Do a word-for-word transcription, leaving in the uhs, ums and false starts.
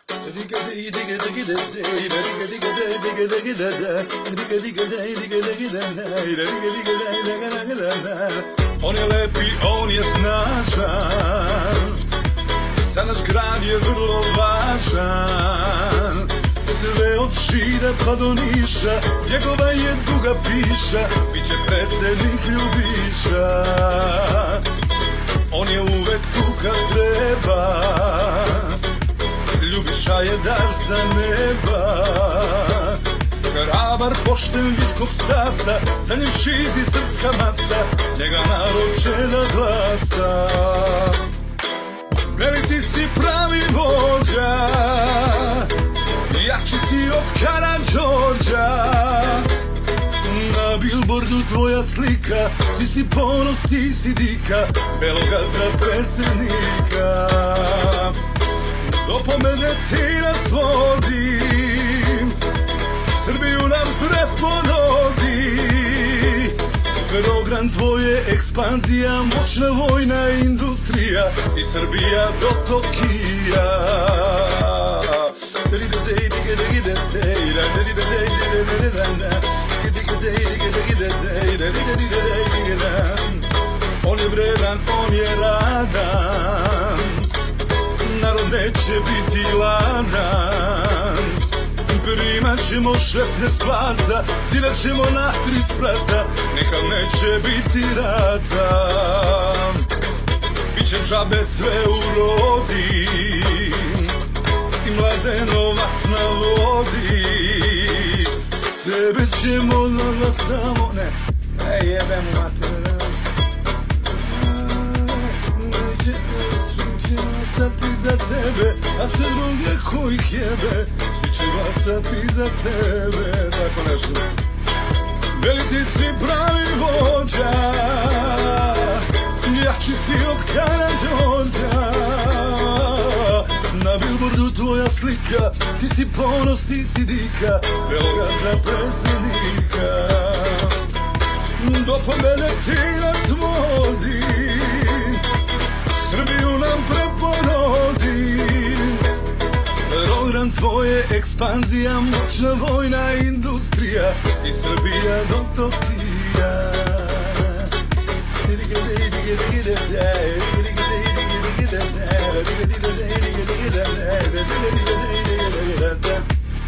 On je lepi, on je snažan, za naš grad je vrlo važan. Sve od Šida pa do Niša, njegova je duga piša, bit će predsjednik Ljubiša. On je uvek tu kad treba, Ljubiša je dar sa neba. Hrabar, pošten, Vitkov Stasa, za njim šizi srpska masa, njega narod će da glasa. Veli ti si pravi vođa, jači si od Karađorđa. Na bilbordu tvoja slika, ti si ponos, ti si dika, beloga za predsjednika. Do pobede ti nas vodi, Srbiju nam prepododi. Program tvoje ekspanzija, moćna vojna industrija i Srbija do Tokija. On je vredan, on je radan, narod neće biti gladan. Primat ćemo šesnaest plata, sirat ćemo na tri sprata, nekad neće biti rata. Biće džabe sve urodi, i Mladenovac na vodi. Tebe ćemo da samo, ne, ej jebem u mater. Neće svi će glasati za tebe, a sve druge kojih jebe će glasati za tebe. Tako nešto. Veli ti si pravi vođa, jači si od Karađorđa. Na bilbordu tvoja slika, ti si ponos, ti si dika, beloga za predsjednika. Do pobede ti nas vodi, Srbiju nam prepododi. Program tvoje ekspanzija, moćna vojna industrija i Srbija do Tokija.